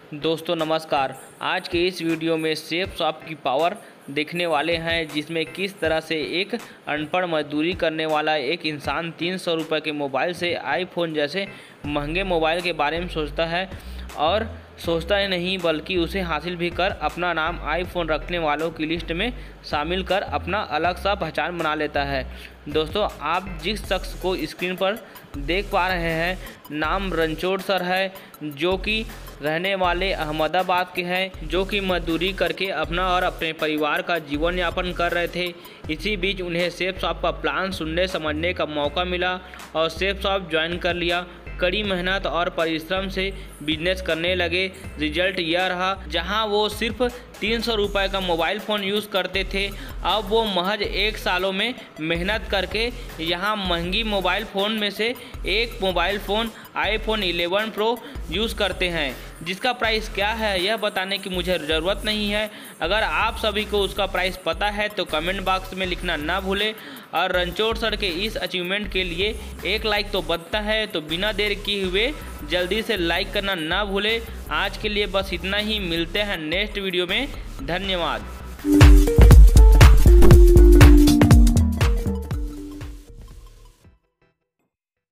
दोस्तों नमस्कार। आज के इस वीडियो में सेफ शॉप की पावर देखने वाले हैं, जिसमें किस तरह से एक अनपढ़ मजदूरी करने वाला एक इंसान 300 रुपये के मोबाइल से आईफोन जैसे महंगे मोबाइल के बारे में सोचता है और सोचता ही नहीं बल्कि उसे हासिल भी कर अपना नाम आईफोन रखने वालों की लिस्ट में शामिल कर अपना अलग सा पहचान बना लेता है। दोस्तों, आप जिस शख्स को स्क्रीन पर देख पा रहे हैं, नाम रणछोड़ सर है, जो कि रहने वाले अहमदाबाद के हैं, जो कि मजदूरी करके अपना और अपने परिवार का जीवन यापन कर रहे थे। इसी बीच उन्हें सेफ शॉप का प्लान सुनने समझने का मौका मिला और सेफ शॉप ज्वाइन कर लिया। कड़ी मेहनत और परिश्रम से बिजनेस करने लगे। रिजल्ट यह रहा, जहां वो सिर्फ 300 रुपये का मोबाइल फ़ोन यूज़ करते थे, अब वो महज 1 सालों में मेहनत करके यहां महंगी मोबाइल फ़ोन में से एक mobile phone iPhone 11 pro use करते हैं, जिसका प्राइस क्या है यह बताने की मुझे ज़रूरत नहीं है। अगर आप सभी को उसका प्राइस पता है तो कमेंट बॉक्स में लिखना ना भूलें। और रणछोड़ सर के इस अचीवमेंट के लिए एक लाइक तो बनता है, तो बिना देर किए हुए जल्दी से लाइक करना ना भूलें। आज के लिए बस इतना ही, मिलते हैं नेक्स्ट वीडियो में। धन्यवाद।